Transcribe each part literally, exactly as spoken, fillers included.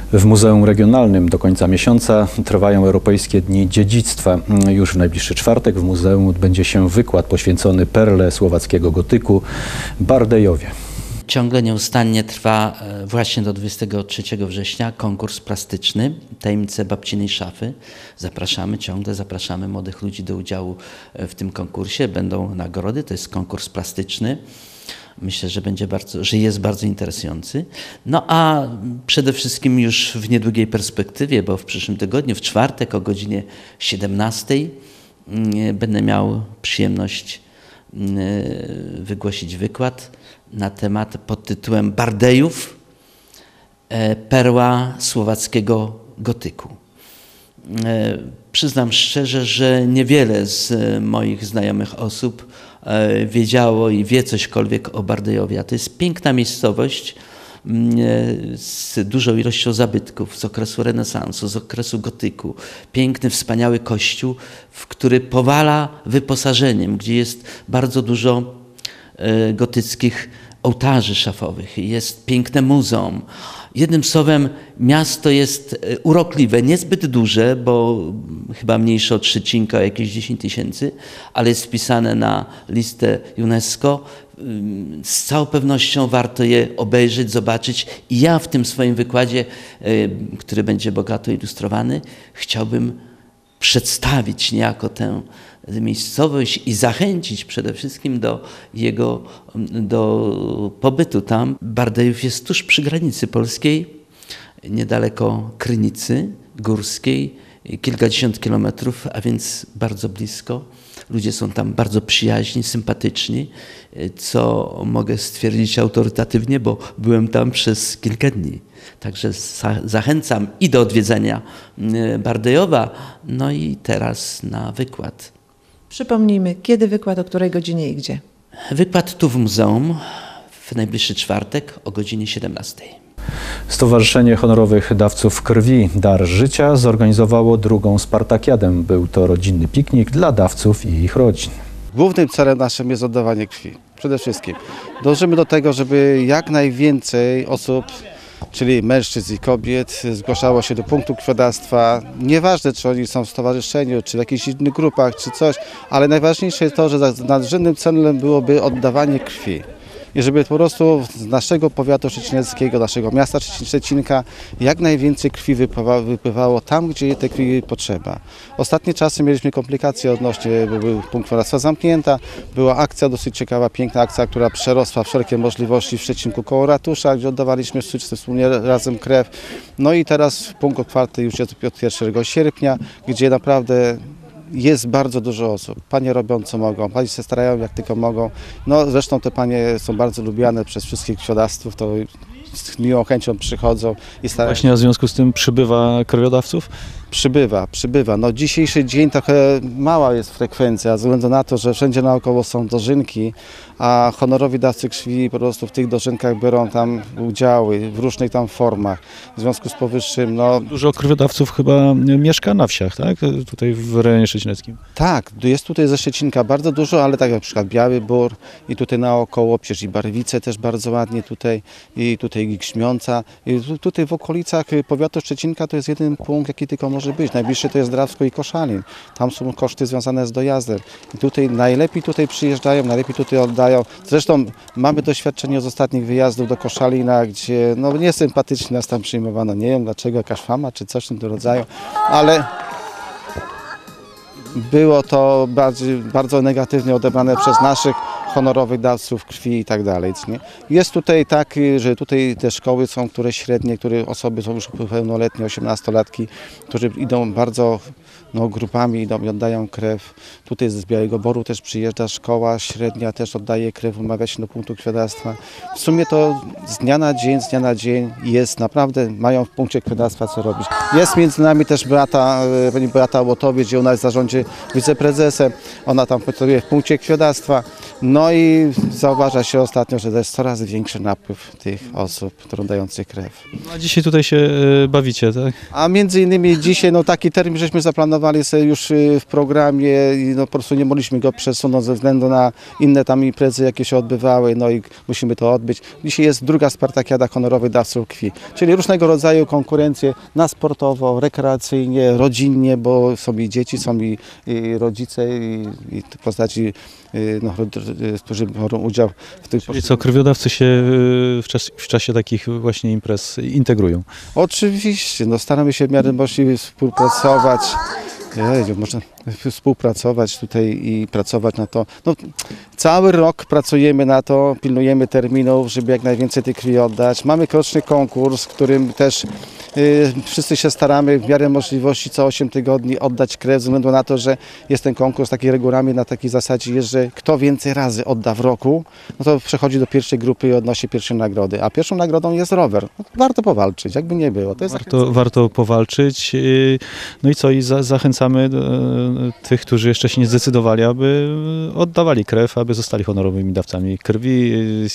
W Muzeum Regionalnym do końca miesiąca trwają Europejskie Dni Dziedzictwa. Już w najbliższy czwartek w muzeum odbędzie się wykład poświęcony perle słowackiego gotyku Bardejowie. Ciągle nieustannie trwa właśnie do dwudziestego trzeciego września konkurs plastyczny Tajemnice babcinej szafy. Zapraszamy, ciągle zapraszamy młodych ludzi do udziału w tym konkursie. Będą nagrody, to jest konkurs plastyczny. Myślę, że będzie bardzo, że jest bardzo interesujący. No a przede wszystkim już w niedługiej perspektywie, bo w przyszłym tygodniu, w czwartek o godzinie siedemnastej będę miał przyjemność wygłosić wykład na temat pod tytułem Bardejów, perła słowackiego gotyku. Przyznam szczerze, że niewiele z moich znajomych osób wiedziało i wie cośkolwiek o Bardejowie. A to jest piękna miejscowość z dużą ilością zabytków z okresu renesansu, z okresu gotyku. Piękny, wspaniały kościół, w który powala wyposażeniem, gdzie jest bardzo dużo gotyckich ołtarzy szafowych. Jest piękne muzeum. Jednym słowem, miasto jest urokliwe, niezbyt duże, bo chyba mniejsze od Szczecinka, jakieś dziesięć tysięcy, ale jest wpisane na listę UNESCO. Z całą pewnością warto je obejrzeć, zobaczyć. I ja w tym swoim wykładzie, który będzie bogato ilustrowany, chciałbym przedstawić niejako tę miejscowość i zachęcić przede wszystkim do jego do pobytu tam. Bardejów jest tuż przy granicy polskiej, niedaleko Krynicy Górskiej, kilkadziesiąt kilometrów, a więc bardzo blisko. Ludzie są tam bardzo przyjaźni, sympatyczni, co mogę stwierdzić autorytatywnie, bo byłem tam przez kilka dni. Także zachęcam i do odwiedzenia Bardejowa, no i teraz na wykład. Przypomnijmy, kiedy wykład, o której godzinie i gdzie? Wykład tu w muzeum w najbliższy czwartek o godzinie siedemnastej. Stowarzyszenie Honorowych Dawców Krwi Dar Życia zorganizowało drugą Spartakiadę. Był to rodzinny piknik dla dawców i ich rodzin. Głównym celem naszym jest oddawanie krwi. Przede wszystkim dążymy do tego, żeby jak najwięcej osób, czyli mężczyzn i kobiet, zgłaszało się do punktu krwiodawstwa. Nieważne, czy oni są w stowarzyszeniu, czy w jakichś innych grupach, czy coś, ale najważniejsze jest to, że nadrzędnym celem byłoby oddawanie krwi. I żeby po prostu z naszego powiatu szczecineckiego, naszego miasta Szczecinka jak najwięcej krwi wypływało, wypływało tam, gdzie tej krwi potrzeba. Ostatnie czasy mieliśmy komplikacje odnośnie, bo był punkt krwiodawstwa zamknięta, była akcja dosyć ciekawa, piękna akcja, która przerosła wszelkie możliwości w Szczecinku koło ratusza, gdzie oddawaliśmy wszyscy wspólnie razem krew. No i teraz punkt otwarty już jest od pierwszego sierpnia, gdzie naprawdę jest bardzo dużo osób. Panie robią co mogą, panie się starają jak tylko mogą. No zresztą te panie są bardzo lubiane przez wszystkich krwiodawców, to z miłą chęcią przychodzą i starają się. Właśnie w związku z tym przybywa krwiodawców? Przybywa, przybywa. No dzisiejszy dzień trochę mała jest frekwencja, ze względu na to, że wszędzie naokoło są dożynki, a honorowi dawcy krwi po prostu w tych dożynkach biorą tam udziały w różnych tam formach. W związku z powyższym, no... Dużo krwiodawców chyba mieszka na wsiach, tak? Tutaj w rejonie szczecineckim. Tak, jest tutaj ze Szczecinka bardzo dużo, ale tak jak na przykład Biały Bór i tutaj naokoło, przecież i Barwice też bardzo ładnie tutaj, i tutaj Grzmiąca. I tutaj w okolicach powiatu Szczecinka to jest jeden punkt, jaki tylko może być. Najbliższy to jest Drawsko i Koszalin. Tam są koszty związane z dojazdem. I tutaj najlepiej tutaj przyjeżdżają, najlepiej tutaj oddają. Zresztą mamy doświadczenie z ostatnich wyjazdów do Koszalina, gdzie no niesympatycznie nas tam przyjmowano. Nie wiem dlaczego, jakaś fama czy coś w tym rodzaju, ale było to bardziej, bardzo negatywnie odebrane przez naszych honorowych dawców krwi i tak dalej. Nie? Jest tutaj tak, że tutaj te szkoły są, które średnie, które osoby są już pełnoletnie, osiemnastolatki, którzy idą bardzo no, grupami, idą i oddają krew. Tutaj z Białego Boru też przyjeżdża szkoła średnia, też oddaje krew, umawia się do punktu krwiodawstwa. W sumie to z dnia na dzień, z dnia na dzień jest naprawdę, mają w punkcie krwiodawstwa co robić. Jest między nami też Beata, pani Beata Łotowiec, gdzie ona jest w zarządzie wiceprezesem, ona tam pracuje w punkcie krwiodawstwa. No i zauważa się ostatnio, że to jest coraz większy napływ tych osób, które dających krew. A dzisiaj tutaj się e, bawicie, tak? A między innymi dzisiaj, no taki termin żeśmy zaplanowali sobie już y, w programie i no po prostu nie mogliśmy go przesunąć ze względu na inne tam imprezy, jakie się odbywały, no i musimy to odbyć. Dzisiaj jest druga Spartakiada honorowych dawców krwi, czyli różnego rodzaju konkurencje na sportowo, rekreacyjnie, rodzinnie, bo są i dzieci, są i, i rodzice i, i w postaci, y, no, którzy biorą udział w tych... Czyli co, krwiodawcy się e, w, czas, w czasie takich właśnie imprez integrują? Oczywiście, no staramy się w miarę możliwie współpracować. Jeju, można współpracować tutaj i pracować na to. No, cały rok pracujemy na to, pilnujemy terminów, żeby jak najwięcej tej krwi oddać. Mamy roczny konkurs, w którym też y, wszyscy się staramy w miarę możliwości co osiem tygodni oddać krew, ze względu na to, że jest ten konkurs, taki regulamin na takiej zasadzie jest, że kto więcej razy odda w roku, no to przechodzi do pierwszej grupy i odnosi pierwszą nagrodę. A pierwszą nagrodą jest rower. No, warto powalczyć, jakby nie było. To jest Warto, warto powalczyć. y, No i co, i za, zachęcamy e, tych, którzy jeszcze się nie zdecydowali, aby oddawali krew, aby zostali honorowymi dawcami krwi.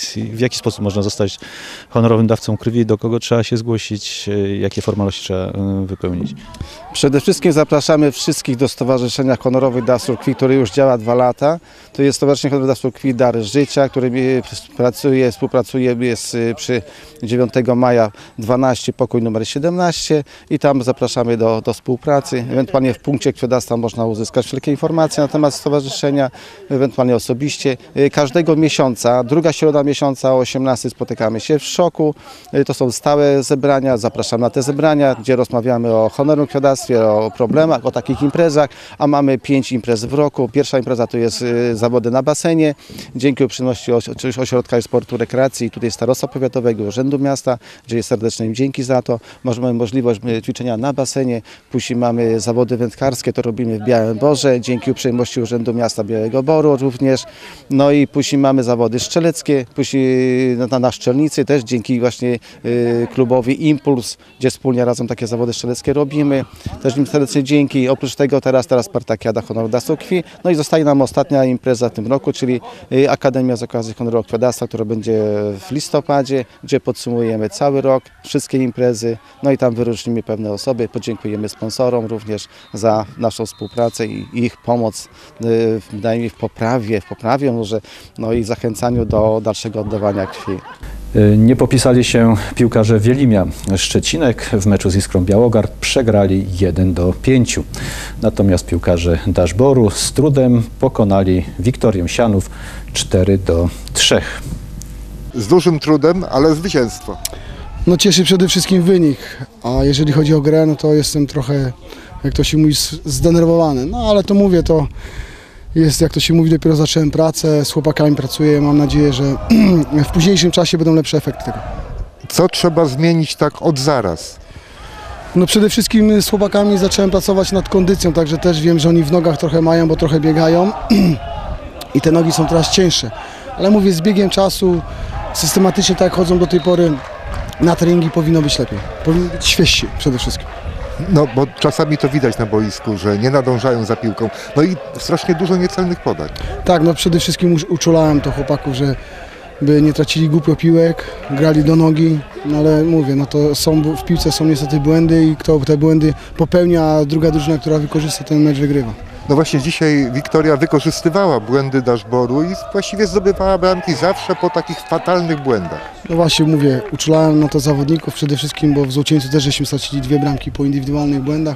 W jaki sposób można zostać honorowym dawcą krwi, do kogo trzeba się zgłosić, jakie formalności trzeba wypełnić? Przede wszystkim zapraszamy wszystkich do Stowarzyszenia Honorowych Dawców Krwi, które już działa dwa lata. To jest Stowarzyszenie Honorowych Dawców Krwi Dary Życia, które pracuje, współpracuje jest przy dziewiątego maja dwanaście, pokój numer siedemnaście i tam zapraszamy do, do współpracy. Ewentualnie w punkcie krwiodawstwa można uzyskać wszelkie informacje na temat stowarzyszenia, ewentualnie osobiście. Każdego miesiąca, druga środa miesiąca o osiemnastej spotykamy się w Szoku. To są stałe zebrania, zapraszam na te zebrania, gdzie rozmawiamy o honorowym krwiodawstwie, o problemach, o takich imprezach, a mamy pięć imprez w roku. Pierwsza impreza to jest y, zawody na basenie. Dzięki uprzejmości oś- Ośrodka Sportu Rekreacji i tutaj Starostwa Powiatowego, Urzędu Miasta, gdzie jest serdeczne im dzięki za to. Mamy możliwość y, ćwiczenia na basenie. Później mamy zawody wędkarskie, to robimy w Białym Borze, dzięki uprzejmości Urzędu Miasta Białego Boru również. No i później mamy zawody strzeleckie, później na, na Szczelnicy też dzięki właśnie y, klubowi Impuls, gdzie wspólnie razem takie zawody strzeleckie robimy. Też im serdecznie dzięki. Oprócz tego teraz, teraz Spartakiada Honorowych Dawców Krwi. No i zostaje nam ostatnia impreza w tym roku, czyli Akademia z okazji Honorowego Krwiodawstwa, która będzie w listopadzie, gdzie podsumujemy cały rok, wszystkie imprezy, no i tam wyróżnimy pewne osoby. Podziękujemy sponsorom również za naszą współpracę i ich pomoc, wydaje mi w poprawie, w poprawie może, no i zachęcaniu do dalszego oddawania krwi. Nie popisali się piłkarze Wielimia Szczecinek. W meczu z Iskrą Białogard przegrali jeden do pięciu. Natomiast piłkarze Daszboru z trudem pokonali Wiktorię Sianów cztery do trzech. Z dużym trudem, ale zwycięstwo. No cieszy przede wszystkim wynik, a jeżeli chodzi o grę, no to jestem trochę, jak to się mówi, zdenerwowany. No ale to mówię, to jest, jak to się mówi, dopiero zacząłem pracę, z chłopakami pracuję, mam nadzieję, że w późniejszym czasie będą lepsze efekty tego. Co trzeba zmienić tak od zaraz? No przede wszystkim z chłopakami zacząłem pracować nad kondycją, także też wiem, że oni w nogach trochę mają, bo trochę biegają i te nogi są coraz cięższe. Ale mówię, z biegiem czasu, systematycznie tak jak chodzą do tej pory na treningi, powinno być lepiej, powinno być świeżsi przede wszystkim. No bo czasami to widać na boisku, że nie nadążają za piłką. No i strasznie dużo niecelnych podań. Tak, no przede wszystkim już uczulałem to chłopaków, że by nie tracili głupio piłek, grali do nogi, no ale mówię, no to są, w piłce są niestety błędy i kto te błędy popełnia, a druga drużyna, która wykorzysta, ten mecz wygrywa. No właśnie dzisiaj Wiktoria wykorzystywała błędy Daszboru i właściwie zdobywała bramki zawsze po takich fatalnych błędach. No właśnie mówię, uczulałem na to zawodników przede wszystkim, bo w Złocieńcu też żeśmy stracili dwie bramki po indywidualnych błędach.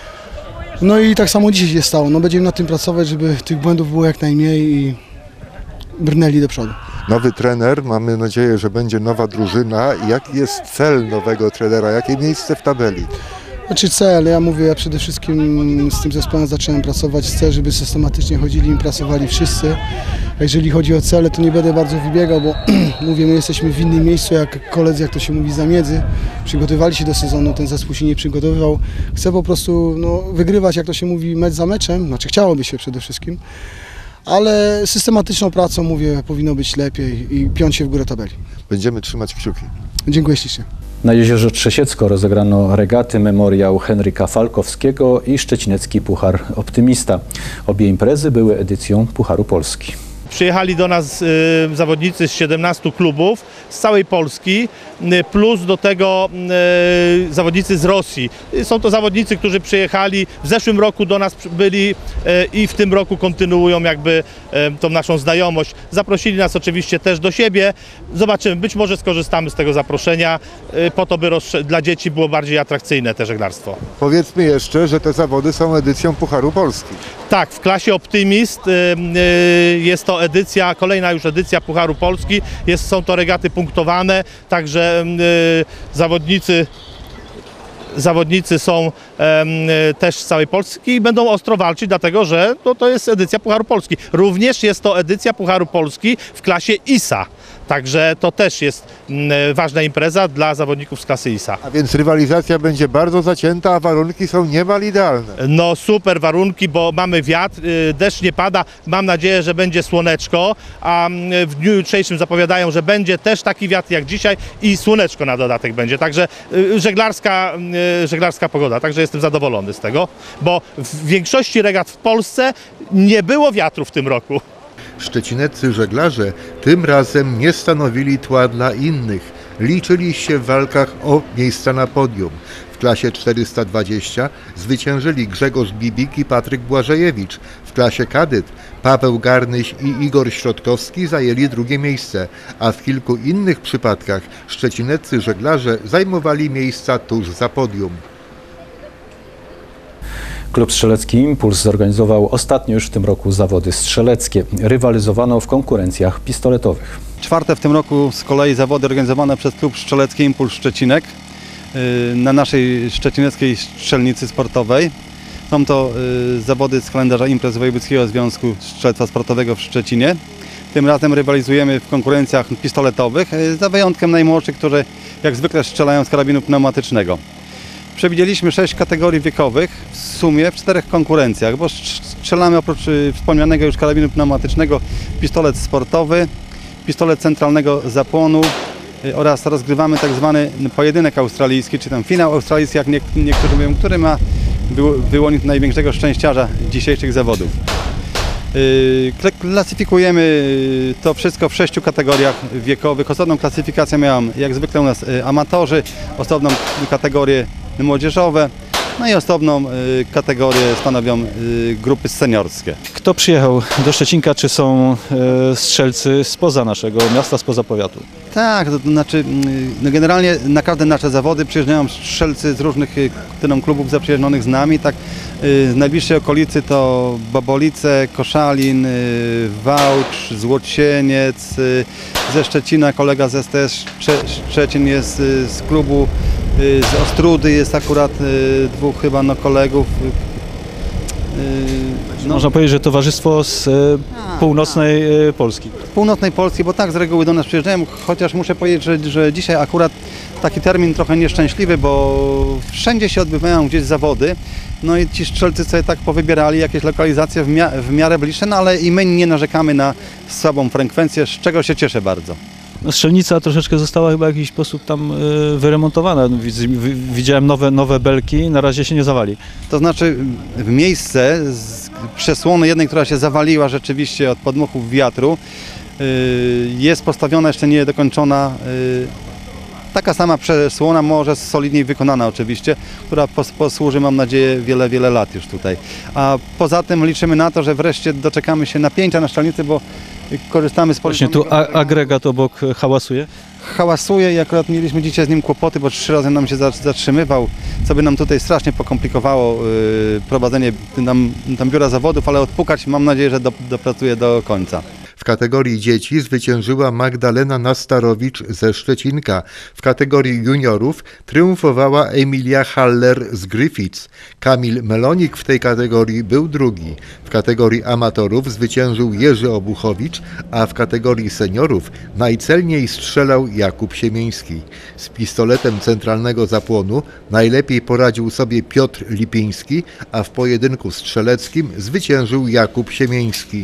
No i tak samo dzisiaj się stało, no będziemy nad tym pracować, żeby tych błędów było jak najmniej i brnęli do przodu. Nowy trener, mamy nadzieję, że będzie nowa drużyna. Jaki jest cel nowego trenera? Jakie miejsce w tabeli? Znaczy cel, ja mówię, ja przede wszystkim z tym zespołem zacząłem pracować, chcę, żeby systematycznie chodzili i pracowali wszyscy. A jeżeli chodzi o cele, to nie będę bardzo wybiegał, bo mówię, my jesteśmy w innym miejscu jak koledzy, jak to się mówi, zamiedzy. Przygotowywali się do sezonu, ten zespół się nie przygotowywał. Chcę po prostu no, wygrywać, jak to się mówi, mecz za meczem, znaczy chciałoby się przede wszystkim. Ale systematyczną pracą, mówię, powinno być lepiej i piąć się w górę tabeli. Będziemy trzymać kciuki. Dziękuję ślicznie. Na Jeziorze Trzesiecko rozegrano regaty Memoriał Henryka Falkowskiego i Szczecinecki Puchar Optymista. Obie imprezy były edycją Pucharu Polski. Przyjechali do nas y, zawodnicy z siedemnastu klubów z całej Polski, y, plus do tego y, zawodnicy z Rosji. Y, są to zawodnicy, którzy przyjechali w zeszłym roku do nas byli y, i w tym roku kontynuują jakby y, tą naszą znajomość. Zaprosili nas oczywiście też do siebie. Zobaczymy, być może skorzystamy z tego zaproszenia y, po to, by dla dzieci było bardziej atrakcyjne te żeglarstwo. Powiedzmy jeszcze, że te zawody są edycją Pucharu Polski. Tak, w klasie Optymist y, y, jest to edycja, kolejna już edycja Pucharu Polski. Jest, są to regaty punktowane, także y, zawodnicy Zawodnicy są e, też z całej Polski i będą ostro walczyć, dlatego że to, to jest edycja Pucharu Polski. Również jest to edycja Pucharu Polski w klasie I S A. Także to też jest m, ważna impreza dla zawodników z klasy I S A. A więc rywalizacja będzie bardzo zacięta, a warunki są niemal idealne. No super warunki, bo mamy wiatr, y, deszcz nie pada, mam nadzieję, że będzie słoneczko, a w dniu jutrzejszym zapowiadają, że będzie też taki wiatr jak dzisiaj i słoneczko na dodatek będzie. Także y, żeglarska, y, żeglarska pogoda, także jestem zadowolony z tego, bo w większości regat w Polsce nie było wiatru w tym roku. Szczecineccy żeglarze tym razem nie stanowili tła dla innych. Liczyli się w walkach o miejsca na podium. W klasie czterysta dwadzieścia zwyciężyli Grzegorz Bibik i Patryk Błażejewicz. W klasie kadet Paweł Garnyś i Igor Środkowski zajęli drugie miejsce, a w kilku innych przypadkach szczecineccy żeglarze zajmowali miejsca tuż za podium. Klub Strzelecki Impuls zorganizował ostatnio już w tym roku zawody strzeleckie. Rywalizowano w konkurencjach pistoletowych. Czwarte w tym roku z kolei zawody organizowane przez Klub Strzelecki Impuls Szczecinek na naszej szczecineckiej strzelnicy sportowej. Są to zawody z kalendarza imprez Wojewódzkiego Związku Strzelectwa Sportowego w Szczecinie. Tym razem rywalizujemy w konkurencjach pistoletowych, za wyjątkiem najmłodszych, którzy jak zwykle strzelają z karabinu pneumatycznego. Przewidzieliśmy sześć kategorii wiekowych w sumie w czterech konkurencjach, bo strzelamy oprócz wspomnianego już karabinu pneumatycznego pistolet sportowy, pistolet centralnego zapłonu oraz rozgrywamy tak zwany pojedynek australijski, czy tam finał australijski, jak niektórzy mówią, który ma wyłonić największego szczęściarza dzisiejszych zawodów. Klasyfikujemy to wszystko w sześciu kategoriach wiekowych. Osobną klasyfikację miałam jak zwykle u nas amatorzy, osobną kategorię młodzieżowe, no i osobną kategorię stanowią grupy seniorskie. Kto przyjechał do Szczecinka, czy są strzelcy spoza naszego miasta, spoza powiatu? Tak, to znaczy no generalnie na każde nasze zawody przyjeżdżają strzelcy z różnych klubów zaprzyjaźnionych z nami. Tak, z najbliższej okolicy to Babolice, Koszalin, Wałcz, Złocieniec, ze Szczecina kolega z S T S Szczecin jest z klubu, z Ostrudy jest akurat dwóch chyba no, kolegów. No. Można powiedzieć, że towarzystwo z a, północnej a. Polski. Północnej Polski, bo tak z reguły do nas przyjeżdżają, chociaż muszę powiedzieć, że, że dzisiaj akurat taki termin trochę nieszczęśliwy, bo wszędzie się odbywają gdzieś zawody, no i ci strzelcy sobie tak powybierali jakieś lokalizacje w, mia w miarę bliższe, no ale i my nie narzekamy na słabą frekwencję, z czego się cieszę bardzo. No, strzelnica troszeczkę została chyba w jakiś sposób tam y, wyremontowana. Widziałem nowe, nowe belki, na razie się nie zawali. To znaczy w miejsce z przesłony jednej, która się zawaliła rzeczywiście od podmuchów wiatru, y, jest postawiona jeszcze nie dokończona y, taka sama przesłona, może solidniej wykonana oczywiście, która pos posłuży, mam nadzieję, wiele, wiele lat już tutaj. A poza tym liczymy na to, że wreszcie doczekamy się napięcia na strzelnicy, bo korzystamy z Właśnie tu agregat obok hałasuje? Hałasuje i akurat mieliśmy dzisiaj z nim kłopoty, bo trzy razy nam się zatrzymywał, co by nam tutaj strasznie pokomplikowało yy, prowadzenie tam, tam biura zawodów, ale odpukać mam nadzieję, że do, dopracuje do końca. W kategorii dzieci zwyciężyła Magdalena Nastarowicz ze Szczecinka. W kategorii juniorów triumfowała Emilia Haller z Gryfic. Kamil Melonik w tej kategorii był drugi. W kategorii amatorów zwyciężył Jerzy Obuchowicz, a w kategorii seniorów najcelniej strzelał Jakub Siemiński. Z pistoletem centralnego zapłonu najlepiej poradził sobie Piotr Lipiński, a w pojedynku strzeleckim zwyciężył Jakub Siemiński.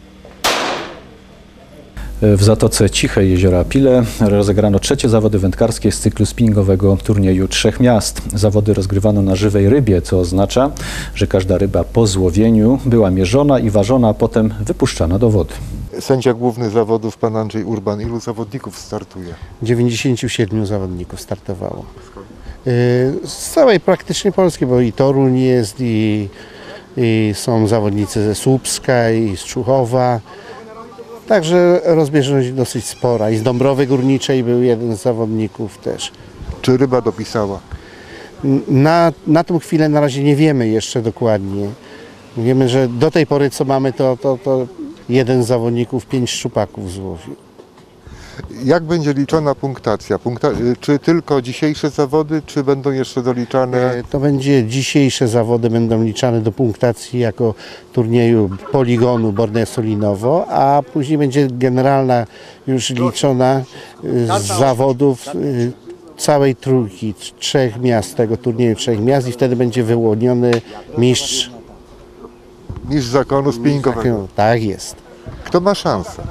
W Zatoce Cichej Jeziora Pile rozegrano trzecie zawody wędkarskie z cyklu spinningowego turnieju Trzech Miast. Zawody rozgrywano na żywej rybie, co oznacza, że każda ryba po złowieniu była mierzona i ważona, a potem wypuszczana do wody. Sędzia główny zawodów, pan Andrzej Urban. Ilu zawodników startuje? dziewięćdziesięciu siedmiu zawodników startowało. Z całej praktycznie Polski, bo i Toruń jest, i, i są zawodnicy ze Słupska, i z Czuchowa. Także rozbieżność dosyć spora. I z Dąbrowy Górniczej był jeden z zawodników też. Czy ryba dopisała? Na, na tą chwilę na razie nie wiemy jeszcze dokładnie. Wiemy, że do tej pory co mamy, to, to, to jeden z zawodników pięć szczupaków złowił. Jak będzie liczona punktacja? Punkta... Czy tylko dzisiejsze zawody, czy będą jeszcze doliczane? To będzie dzisiejsze zawody, będą liczane do punktacji jako turnieju poligonu Borneo-Solinowo, a później będzie generalna już liczona z zawodów całej trójki, trzech miast tego turnieju, trzech miast i wtedy będzie wyłoniony mistrz. Mistrz zakonu spinningowego. Tak jest. Kto ma szansę?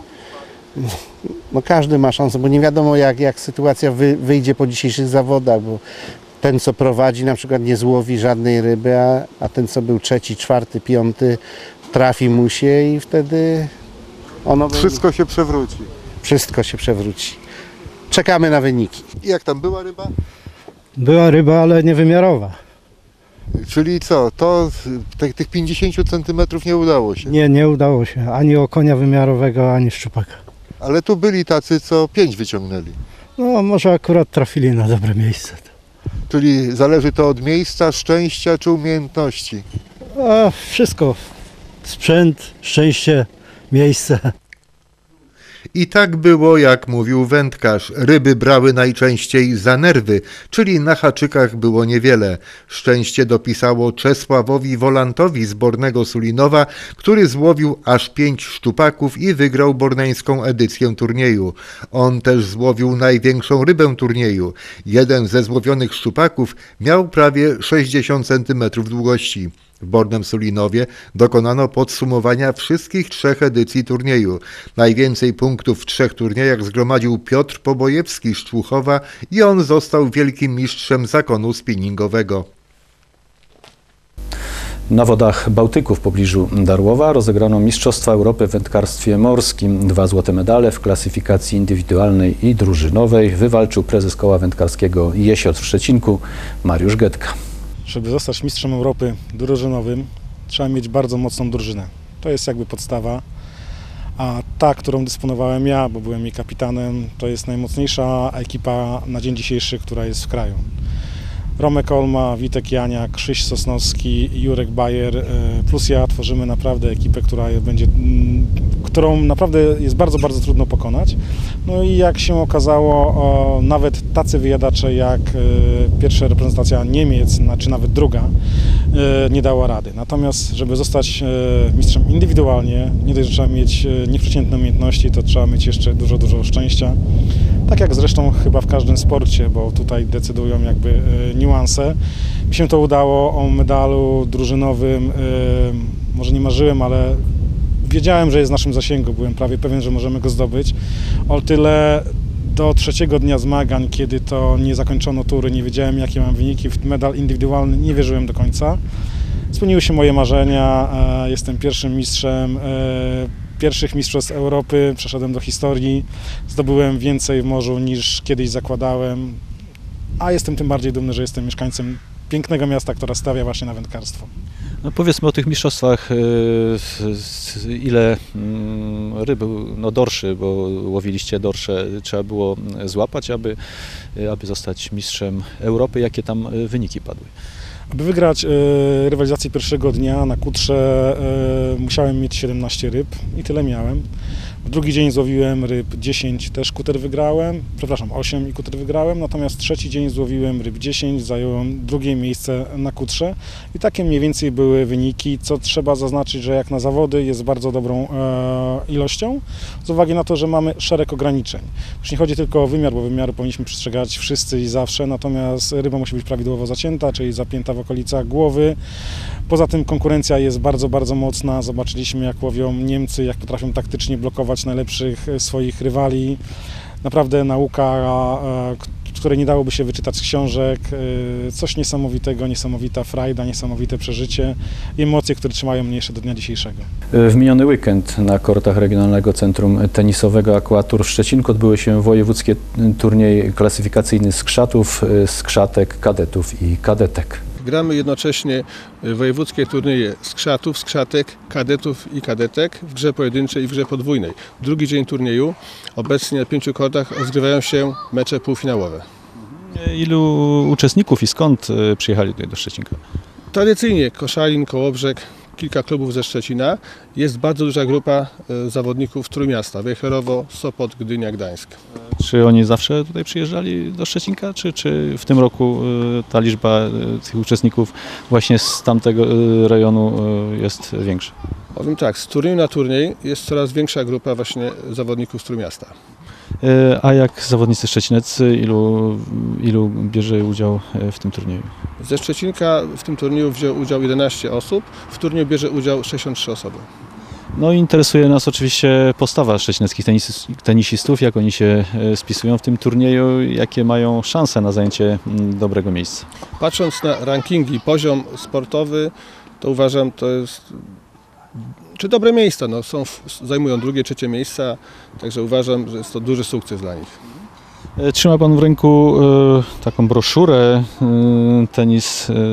No każdy ma szansę, bo nie wiadomo jak, jak sytuacja wy, wyjdzie po dzisiejszych zawodach, bo ten co prowadzi na przykład nie złowi żadnej ryby, a, a ten co był trzeci, czwarty, piąty trafi mu się i wtedy ono Wszystko będzie... się przewróci. Wszystko się przewróci. Czekamy na wyniki. I jak tam była ryba? Była ryba, ale niewymiarowa. Czyli co, to tych, tych pięćdziesiąt centymetrów nie udało się? Nie, nie udało się. Ani okonia wymiarowego, ani szczupaka. Ale tu byli tacy, co pięć wyciągnęli. No, może akurat trafili na dobre miejsce. Czyli zależy to od miejsca, szczęścia czy umiejętności? A, wszystko. Sprzęt, szczęście, miejsce. I tak było, jak mówił wędkarz. Ryby brały najczęściej za nerwy, czyli na haczykach było niewiele. Szczęście dopisało Czesławowi Wolantowi z Bornego Sulinowa, który złowił aż pięć szczupaków i wygrał borneńską edycję turnieju. On też złowił największą rybę turnieju. Jeden ze złowionych szczupaków miał prawie sześćdziesiąt centymetrów długości. W Bornym Sulinowie dokonano podsumowania wszystkich trzech edycji turnieju. Najwięcej punktów w trzech turniejach zgromadził Piotr Pobojewski z Człuchowa i on został wielkim mistrzem zakonu spinningowego. Na wodach Bałtyku w pobliżu Darłowa rozegrano Mistrzostwa Europy w wędkarstwie morskim. Dwa złote medale w klasyfikacji indywidualnej i drużynowej wywalczył prezes koła wędkarskiego Jesiot w Szczecinku Mariusz Getka. Żeby zostać mistrzem Europy drużynowym, trzeba mieć bardzo mocną drużynę. To jest jakby podstawa. A ta, którą dysponowałem ja, bo byłem jej kapitanem, to jest najmocniejsza ekipa na dzień dzisiejszy, która jest w kraju. Romek Olma, Witek Janiak, Krzyś Sosnowski, Jurek Bajer, plus ja tworzymy naprawdę ekipę, która będzie, którą naprawdę jest bardzo, bardzo trudno pokonać. No i jak się okazało, nawet tacy wyjadacze jak pierwsza reprezentacja Niemiec, czy nawet druga, nie dała rady. Natomiast, żeby zostać mistrzem indywidualnie, nie dość, że trzeba mieć nieprzeciętne umiejętności, to trzeba mieć jeszcze dużo, dużo szczęścia. Tak jak zresztą chyba w każdym sporcie, bo tutaj decydują jakby niuanse. Mi się to udało o medalu drużynowym, może nie marzyłem, ale wiedziałem, że jest w naszym zasięgu, byłem prawie pewien, że możemy go zdobyć. O tyle do trzeciego dnia zmagań, kiedy to nie zakończono tury, nie wiedziałem jakie mam wyniki, w medal indywidualny nie wierzyłem do końca. Spełniły się moje marzenia, jestem pierwszym mistrzem pierwszych mistrzostw Europy, przeszedłem do historii, zdobyłem więcej w morzu niż kiedyś zakładałem, a jestem tym bardziej dumny, że jestem mieszkańcem pięknego miasta, które stawia właśnie na wędkarstwo. No powiedzmy o tych mistrzostwach, ile ryb, no dorszy, bo łowiliście dorsze, trzeba było złapać, aby, aby zostać mistrzem Europy. Jakie tam wyniki padły? Aby wygrać y, rywalizację pierwszego dnia na kutrze y, musiałem mieć siedemnaście ryb i tyle miałem. W drugi dzień złowiłem ryb dziesięć, też kuter wygrałem, przepraszam, osiem i kuter wygrałem, natomiast trzeci dzień złowiłem ryb dziesięć, zająłem drugie miejsce na kutrze i takie mniej więcej były wyniki, co trzeba zaznaczyć, że jak na zawody jest bardzo dobrą e, ilością, z uwagi na to, że mamy szereg ograniczeń. Już nie chodzi tylko o wymiar, bo wymiaru powinniśmy przestrzegać wszyscy i zawsze, natomiast ryba musi być prawidłowo zacięta, czyli zapięta w okolicach głowy. Poza tym konkurencja jest bardzo, bardzo mocna. Zobaczyliśmy, jak łowią Niemcy, jak potrafią taktycznie blokować najlepszych swoich rywali. Naprawdę nauka, której nie dałoby się wyczytać z książek. Coś niesamowitego, niesamowita frajda, niesamowite przeżycie i emocje, które trzymają mnie jeszcze do dnia dzisiejszego. W miniony weekend na kortach Regionalnego Centrum Tenisowego Aquatur w Szczecinku odbyły się wojewódzkie turniej klasyfikacyjny skrzatów, skrzatek, kadetów i kadetek. Gramy jednocześnie wojewódzkie turnieje skrzatów, skrzatek, kadetów i kadetek w grze pojedynczej i w grze podwójnej. Drugi dzień turnieju. Obecnie na pięciu kortach rozgrywają się mecze półfinałowe. Ilu uczestników i skąd przyjechali tutaj do Szczecinka? Tradycyjnie Koszalin, Kołobrzeg, kilka klubów ze Szczecina. Jest bardzo duża grupa zawodników Trójmiasta, Wejherowo, Sopot, Gdynia, Gdańsk. Czy oni zawsze tutaj przyjeżdżali do Szczecinka, czy, czy w tym roku ta liczba tych uczestników właśnie z tamtego rejonu jest większa? Powiem tak, z turnieju na turniej jest coraz większa grupa właśnie zawodników z Trójmiasta. A jak zawodnicy szczecineccy, ilu, ilu bierze udział w tym turnieju? Ze Szczecinka w tym turnieju wziął udział jedenaście osób, w turnieju bierze udział sześćdziesiąt trzy osoby. No i interesuje nas oczywiście postawa szczecineckich tenisistów, jak oni się spisują w tym turnieju, jakie mają szanse na zajęcie dobrego miejsca. Patrząc na rankingi, poziom sportowy, to uważam, to jest czy dobre miejsca, no, są, zajmują drugie, trzecie miejsca, także uważam, że jest to duży sukces dla nich. Trzyma Pan w ręku y, taką broszurę y, Tenis y,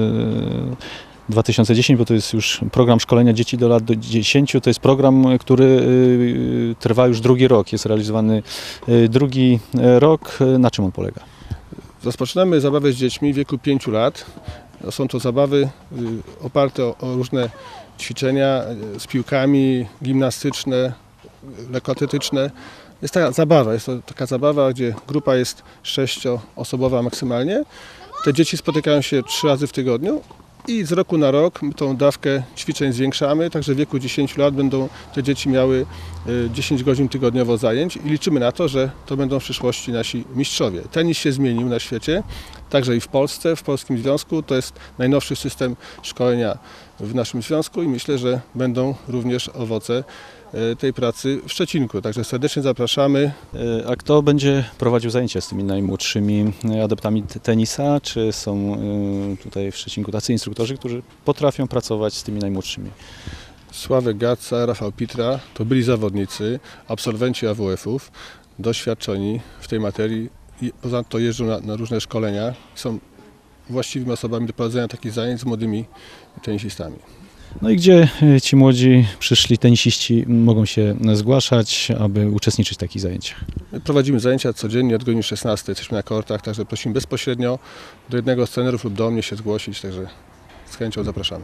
dwa tysiące dziesięć, bo to jest już program szkolenia dzieci do lat do dziesięciu. To jest program, który y, trwa już drugi rok, jest realizowany y, drugi rok. Na czym on polega? Rozpoczynamy zabawę z dziećmi w wieku pięciu lat. Są to zabawy y, oparte o, o różne ćwiczenia z piłkami, gimnastyczne, lekkoatletyczne. Jest taka zabawa, jest to taka zabawa, gdzie grupa jest sześcioosobowa maksymalnie. Te dzieci spotykają się trzy razy w tygodniu i z roku na rok my tą dawkę ćwiczeń zwiększamy, także w wieku dziesięciu lat będą te dzieci miały dziesięć godzin tygodniowo zajęć i liczymy na to, że to będą w przyszłości nasi mistrzowie. Tenis się zmienił na świecie, także i w Polsce, w Polskim Związku. To jest najnowszy system szkolenia w naszym związku i myślę, że będą również owoce tej pracy w Szczecinku. Także serdecznie zapraszamy. A kto będzie prowadził zajęcia z tymi najmłodszymi adeptami tenisa? Czy są tutaj w Szczecinku tacy instruktorzy, którzy potrafią pracować z tymi najmłodszymi? Sławek Gaca, Rafał Pitra to byli zawodnicy, absolwenci A W F-ów, doświadczeni w tej materii i ponadto jeżdżą na, na różne szkolenia. Są właściwymi osobami do prowadzenia takich zajęć z młodymi tenisistami. No i gdzie ci młodzi przyszli tenisiści mogą się zgłaszać, aby uczestniczyć w takich zajęciach? My prowadzimy zajęcia codziennie od godziny szesnastej, jesteśmy na kortach, także prosimy bezpośrednio do jednego z trenerów lub do mnie się zgłosić, także z chęcią zapraszamy.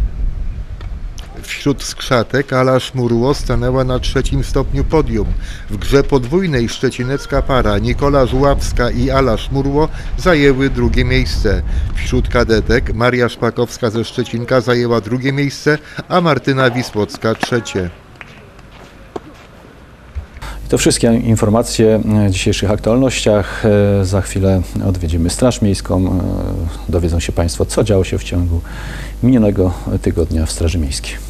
Wśród skrzatek Ala Szmurło stanęła na trzecim stopniu podium. W grze podwójnej szczecinecka para Nikola Żuławska i Ala Szmurło zajęły drugie miejsce. Wśród kadetek Maria Szpakowska ze Szczecinka zajęła drugie miejsce, a Martyna Wisłocka trzecie. To wszystkie informacje w dzisiejszych aktualnościach. Za chwilę odwiedzimy Straż Miejską. Dowiedzą się Państwo, co działo się w ciągu minionego tygodnia w Straży Miejskiej.